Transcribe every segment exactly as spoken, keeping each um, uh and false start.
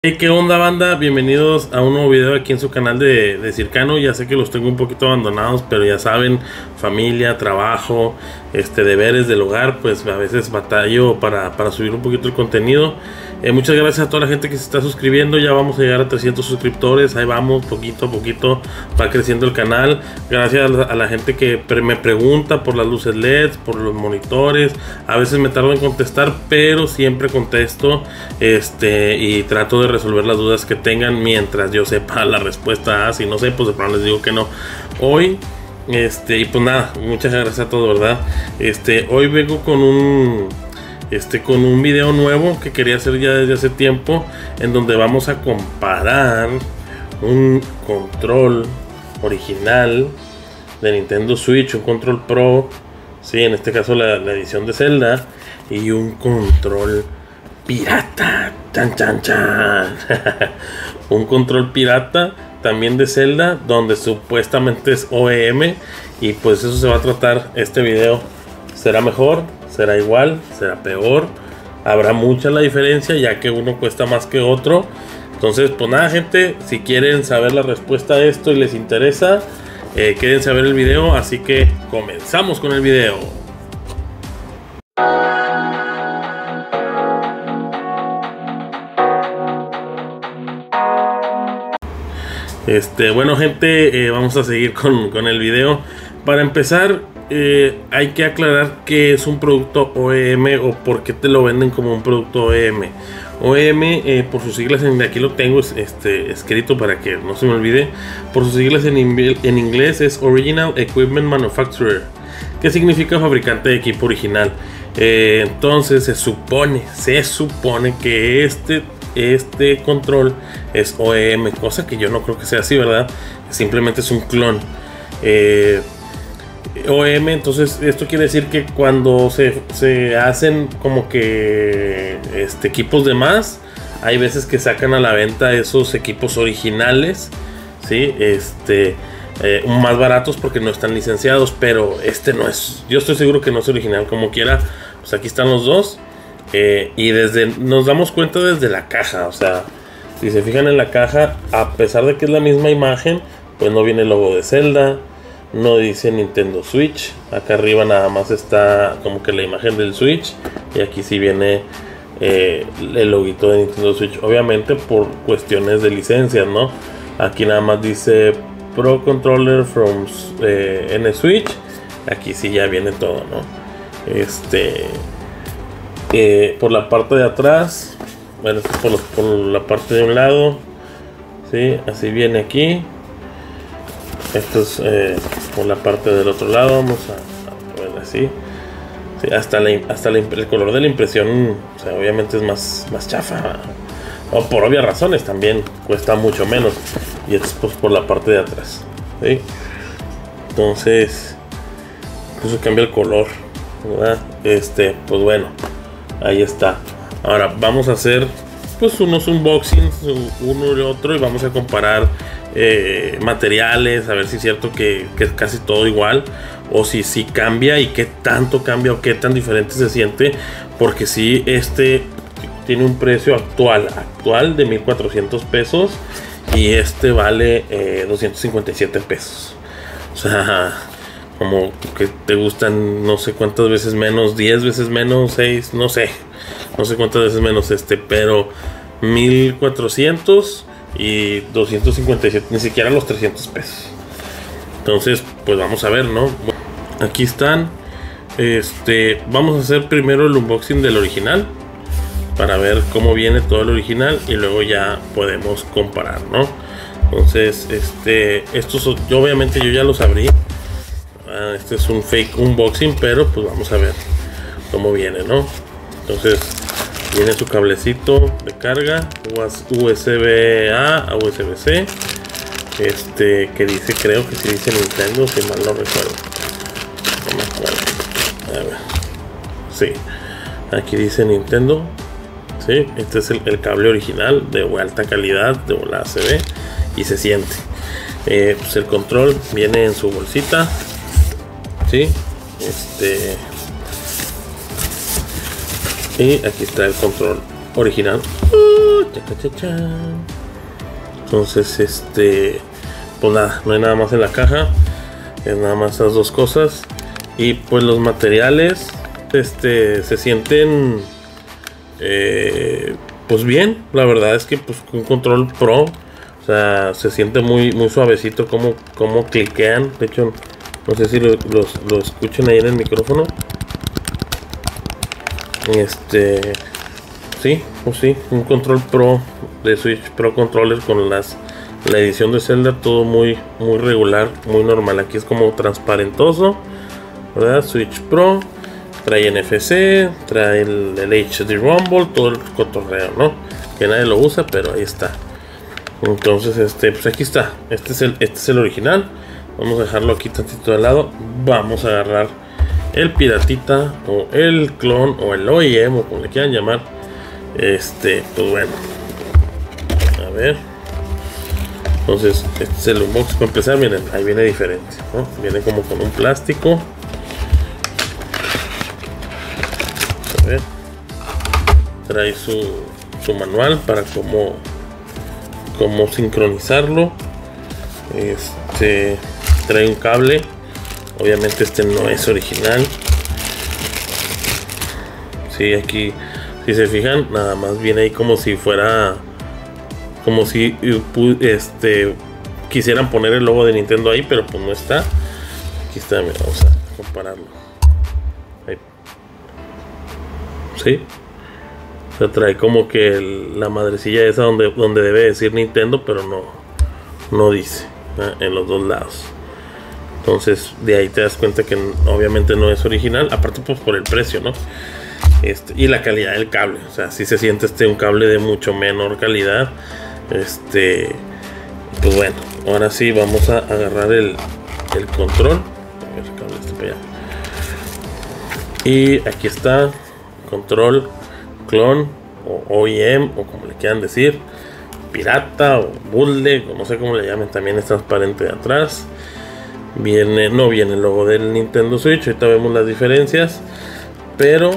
Hey, ¿qué onda, banda? Bienvenidos a un nuevo video aquí en su canal de, de Circano. Ya sé que los tengo un poquito abandonados, pero ya saben, familia, trabajo, este, deberes del hogar, pues a veces batallo para, para subir un poquito el contenido. Eh, muchas gracias a toda la gente que se está suscribiendo. Ya vamos a llegar a trescientos suscriptores. Ahí vamos, poquito a poquito va creciendo el canal. Gracias a la, a la gente que pre me pregunta por las luces L E Ds, por los monitores. A veces me tardo en contestar, pero siempre contesto este, y trato de resolver las dudas que tengan mientras yo sepa la respuesta. Ah, si no sé, pues de pronto les digo que no. Hoy, este, y pues nada, muchas gracias a todos, ¿verdad? Este, hoy vengo con un... Este, con un video nuevo que quería hacer ya desde hace tiempo, en donde vamos a comparar un control original de Nintendo Switch, un control Pro, sí, en este caso la, la edición de Zelda, y un control pirata, chan chan chan. Un control pirata también de Zelda, donde supuestamente es O E M, y pues eso se va a tratar este video. ¿Será mejor? ¿Será igual? ¿Será peor? Habrá mucha la diferencia, ya que uno cuesta más que otro. Entonces, pues nada, gente, si quieren saber la respuesta a esto y les interesa, eh, quédense a ver el video. Así que comenzamos con el video. Este, bueno, gente, eh, vamos a seguir con, con el video. Para empezar, Eh, hay que aclarar que es un producto O E M o por qué te lo venden como un producto O E M. O E M, eh, por sus siglas, en, aquí lo tengo este, escrito para que no se me olvide. Por sus siglas en, en inglés es Original Equipment Manufacturer, que significa fabricante de equipo original. Eh, entonces se supone, se supone que este, este control es O E M, cosa que yo no creo que sea así, ¿verdad? Simplemente es un clon. Eh, O E M, entonces esto quiere decir que cuando se, se hacen como que este, equipos de más, hay veces que sacan a la venta esos equipos originales, ¿sí? Este, eh, más baratos porque no están licenciados, pero este no es, yo estoy seguro que no es original. Como quiera, pues aquí están los dos, eh, y desde nos damos cuenta desde la caja. O sea, si se fijan en la caja, a pesar de que es la misma imagen, pues no viene el logo de Zelda, no dice Nintendo Switch. Acá arriba nada más está como que la imagen del Switch, y aquí sí viene eh, el loguito de Nintendo Switch, obviamente por cuestiones de licencias, ¿no? Aquí nada más dice Pro Controller from eh, N Switch. Aquí sí ya viene todo, ¿no? Este eh, por la parte de atrás, bueno, esto es por, los, por la parte de un lado, sí, así viene aquí. Esto es eh, por la parte del otro lado. Vamos a, a ver así, sí, hasta, la, hasta la, el color de la impresión, o sea, obviamente es más, más chafa, o por obvias razones también cuesta mucho menos. Y esto es pues por la parte de atrás, ¿sí? Entonces incluso cambia el color, ¿verdad? Este, pues bueno, ahí está. Ahora vamos a hacer pues unos unboxings, uno y otro, y vamos a comparar eh, materiales, a ver si es cierto que, que es casi todo igual, o si sí cambia, y qué tanto cambia o qué tan diferente se siente, porque si este tiene un precio actual actual de mil cuatrocientos pesos, y este vale eh, doscientos cincuenta y siete pesos. O sea, como que te gustan no sé cuántas veces menos, diez veces menos, seis, no sé, no sé cuántas veces menos este, pero mil cuatrocientos y doscientos cincuenta y siete, ni siquiera los trescientos pesos. Entonces, pues vamos a ver, ¿no? Aquí están. Este, vamos a hacer primero el unboxing del original para ver cómo viene todo el original, y luego ya podemos comparar, ¿no? Entonces, este, estos son, yo obviamente yo ya los abrí. Este es un fake unboxing, pero pues vamos a ver cómo viene, ¿no? Entonces viene su cablecito de carga, U S B A a U S B C, este que dice, creo que sí dice Nintendo, si mal no recuerdo, no me acuerdo. A ver, sí, aquí dice Nintendo, sí, este es el, el cable original de alta calidad de A C B, y se siente. Eh, pues el control viene en su bolsita, sí, este, y aquí está el control original. Uh, cha, cha, cha. Entonces, este, pues nada, no hay nada más en la caja. Es nada más esas dos cosas. Y pues los materiales, este, se sienten, eh, pues bien. La verdad es que pues un control pro, o sea, se siente muy, muy suavecito como, como cliquean. De hecho, no sé si lo, los, lo escuchen ahí en el micrófono. Este, sí, pues sí, un control pro de Switch Pro Controller con las la edición de Zelda, todo muy muy regular, muy normal. Aquí es como transparentoso, ¿verdad? Switch Pro trae N F C, trae el, el H D Rumble, todo el cotorreo, ¿no? Que nadie lo usa, pero ahí está. Entonces, este, pues aquí está. Este es el, este es el original. Vamos a dejarlo aquí tantito de lado. Vamos a agarrar el piratita o el clon o el O E M o como le quieran llamar. Este, pues bueno, a ver. Entonces, este es el unbox. Para empezar, miren, ahí viene diferente, ¿no? Viene como con un plástico. A ver. Trae su, su manual para cómo, cómo sincronizarlo. Este, trae un cable. Obviamente este no es original. Sí, aquí, si se fijan, nada más viene ahí como si fuera, como si este quisieran poner el logo de Nintendo ahí, pero pues no está. Aquí está, mira, vamos a compararlo. Ahí. Sí. O sea, trae como que el, la madrecilla esa donde, donde debe decir Nintendo, pero no, no dice, ¿eh? En los dos lados. Entonces de ahí te das cuenta que obviamente no es original. Aparte pues por el precio, ¿no? Este, y la calidad del cable. O sea, si se siente este un cable de mucho menor calidad. Este, pues bueno, ahora sí vamos a agarrar el, el control. A ver, el cable está para allá. Y aquí está. Control, clon o O E M o como le quieran decir. Pirata o bootleg o no sé cómo le llamen. También es transparente de atrás. Viene, no viene el logo del Nintendo Switch. Ahorita vemos las diferencias. Pero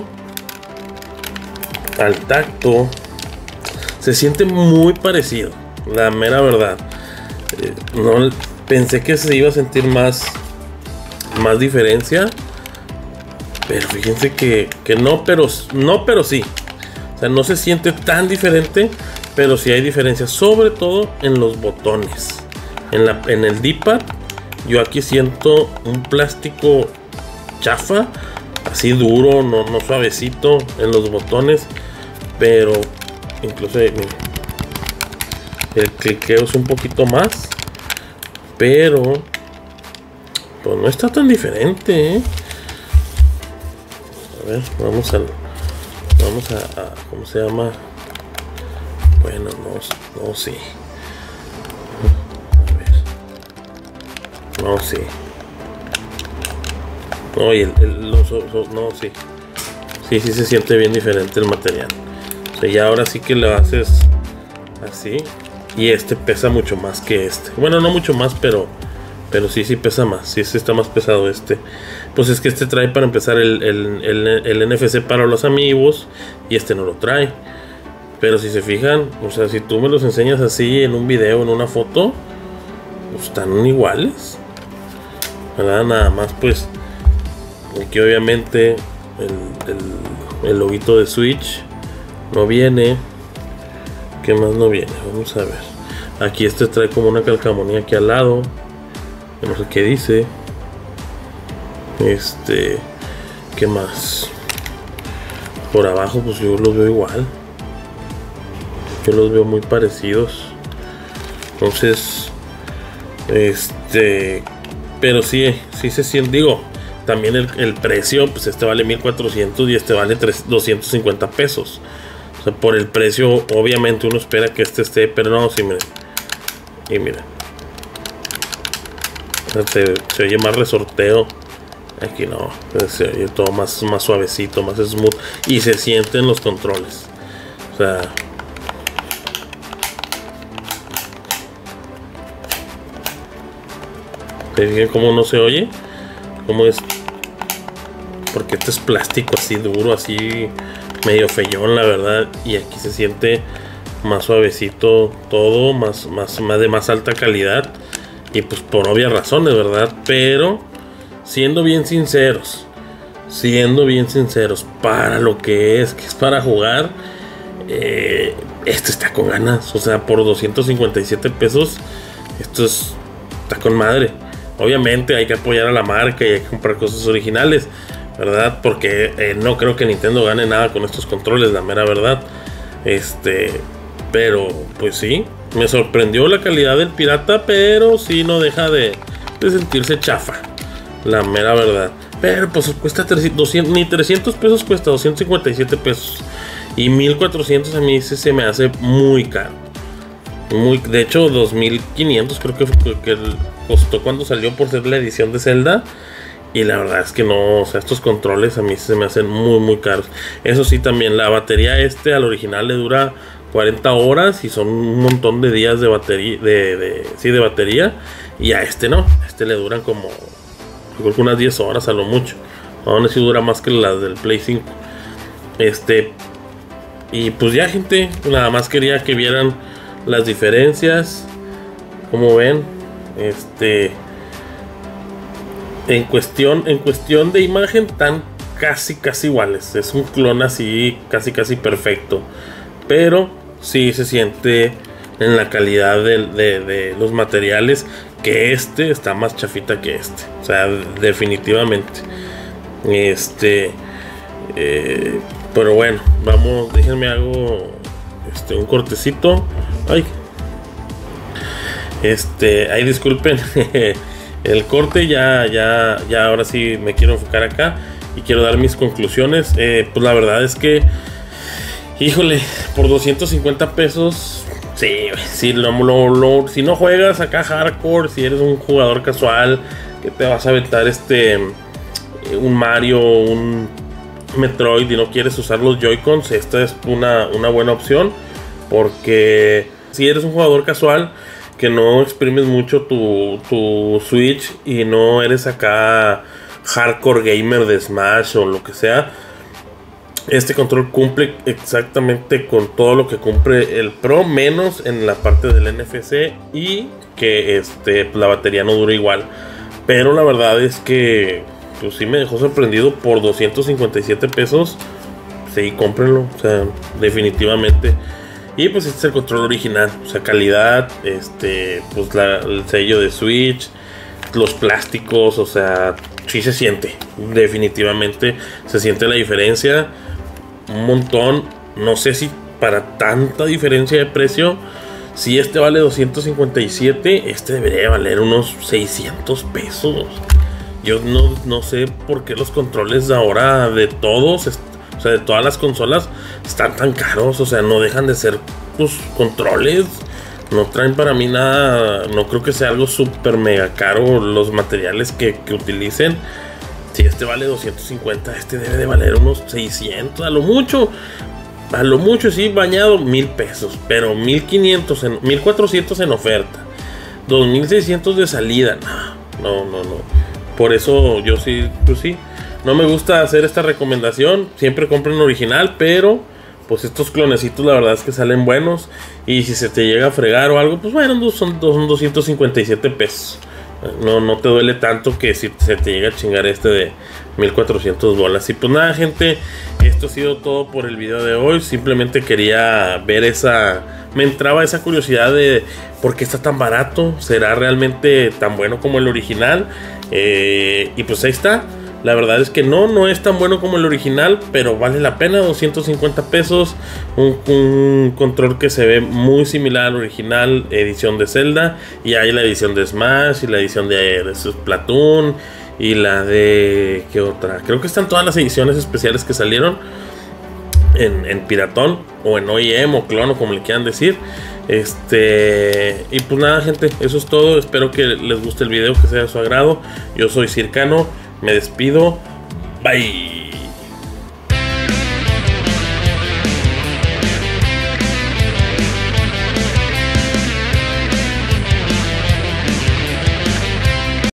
al tacto se siente muy parecido. La mera verdad. Eh, no pensé que se iba a sentir más, más diferencia. Pero fíjense que, que no, pero no, pero sí. O sea, no se siente tan diferente. Pero sí hay diferencia. Sobre todo en los botones. En, la, en el D-pad. Yo aquí siento un plástico chafa, así duro, no, no suavecito en los botones, pero incluso miren, el cliqueo es un poquito más, pero pues no está tan diferente, ¿eh? A ver, vamos a, vamos a, a ¿cómo se llama? Bueno, no, no, sí. No, sí. No, y el, el los, los, no, sí. Sí, sí se siente bien diferente el material. O sea, ya ahora sí que lo haces así. Y este pesa mucho más que este. Bueno, no mucho más, pero pero sí, sí pesa más. Sí, sí está más pesado este. Pues es que este trae para empezar el, el, el, el N F C para los amigos. Y este no lo trae. Pero si se fijan, o sea, si tú me los enseñas así en un video, en una foto, pues están iguales. ¿Verdad? Nada más pues aquí obviamente el, el, el loguito de Switch no viene. ¿Qué más no viene? Vamos a ver. Aquí este trae como una calcamonía aquí al lado. No sé qué dice. Este, ¿qué más? Por abajo pues yo los veo igual. Yo los veo muy parecidos. Entonces, este, pero sí, sí se siente, digo, también el, el precio, pues este vale mil cuatrocientos y este vale doscientos cincuenta pesos. O sea, por el precio, obviamente uno espera que este esté, pero no, sí, miren. Y miren. Se, se oye más resorteo. Aquí no, se oye todo más, más suavecito, más smooth. Y se sienten los controles. O sea, ¿ven cómo no se oye? ¿Cómo es? Porque este es plástico así duro, así medio feyón, la verdad. Y aquí se siente más suavecito todo, más, más, más de más alta calidad. Y pues por obvias razones, ¿verdad? Pero siendo bien sinceros, siendo bien sinceros, para lo que es, que es para jugar, eh, este está con ganas. O sea, por doscientos cincuenta y siete pesos, esto es, está con madre. Obviamente hay que apoyar a la marca y hay que comprar cosas originales, ¿verdad? Porque eh, no creo que Nintendo gane nada con estos controles, la mera verdad. Este, pero pues sí, me sorprendió la calidad del pirata, pero sí no deja de, de sentirse chafa, la mera verdad. Pero pues cuesta trescientos, doscientos, ni trescientos pesos cuesta, doscientos cincuenta y siete pesos. Y mil cuatrocientos a mí se, se me hace muy caro. Muy, de hecho, dos mil quinientos creo que, que costó cuando salió por ser la edición de Zelda. Y la verdad es que no, o sea, estos controles a mí se me hacen muy muy caros. Eso sí, también la batería este al original le dura cuarenta horas y son un montón de días de batería, de, de, sí, de batería. Y a este no, a este le duran como, yo creo que unas diez horas a lo mucho. Aún así dura más que las del Play cinco. Este, y pues ya, gente, nada más quería que vieran las diferencias. Como ven, este, en cuestión, en cuestión de imagen están casi casi iguales. Es un clon así casi casi perfecto, pero sí se siente en la calidad de, de, de los materiales que este está más chafita que este. O sea, definitivamente. Este, eh, pero bueno, vamos, déjenme hago este un cortecito. Ay, este, ahí disculpen el corte, ya, ya, ya, ahora sí me quiero enfocar acá y quiero dar mis conclusiones. Eh, pues la verdad es que, híjole, por doscientos cincuenta pesos, sí, si, lo, lo, lo, si no juegas acá hardcore, si eres un jugador casual que te vas a aventar este, un Mario, un Metroid y no quieres usar los Joy-Cons, esta es una, una buena opción. Porque si eres un jugador casual que no exprimes mucho tu, tu Switch y no eres acá hardcore gamer de Smash o lo que sea, este control cumple exactamente con todo lo que cumple el Pro, menos en la parte del N F C y que este, la batería no dura igual. Pero la verdad es que pues sí me dejó sorprendido por doscientos cincuenta y siete pesos. Sí, cómprenlo, o sea, definitivamente. Y pues este es el control original, o sea, calidad, este, pues la, el sello de Switch, los plásticos, o sea, sí se siente, definitivamente se siente la diferencia un montón. No sé si para tanta diferencia de precio, si este vale doscientos cincuenta y siete, este debería valer unos seiscientos pesos. Yo no, no sé por qué los controles de ahora de todos, o sea, de todas las consolas, están tan caros. O sea, no dejan de ser pues controles. No traen para mí nada. No creo que sea algo súper mega caro los materiales que, que utilicen. Si este vale doscientos cincuenta, este debe de valer unos seiscientos. A lo mucho, a lo mucho sí, bañado, mil pesos. Pero mil quinientos, en, mil cuatrocientos en oferta, dos mil seiscientos de salida. No, no, no. Por eso yo sí, pues sí, no me gusta hacer esta recomendación. Siempre compren original, pero pues estos clonecitos la verdad es que salen buenos. Y si se te llega a fregar o algo, pues bueno, son, son doscientos cincuenta y siete pesos. No, no te duele tanto que si se te llega a chingar este de mil cuatrocientos bolas. Y pues nada, gente, esto ha sido todo por el video de hoy. Simplemente quería ver esa... Me entraba esa curiosidad de por qué está tan barato. ¿Será realmente tan bueno como el original? Eh, y pues ahí está. La verdad es que no, no es tan bueno como el original, pero vale la pena, doscientos cincuenta pesos. Un, un control que se ve muy similar al original, edición de Zelda. Y hay la edición de Smash y la edición de, de Splatoon y la de... ¿qué otra? Creo que están todas las ediciones especiales que salieron en, en piratón o en O E M o clon o como le quieran decir. Este, y pues nada, gente, eso es todo. Espero que les guste el video, que sea de su agrado. Yo soy Circano, me despido, bye.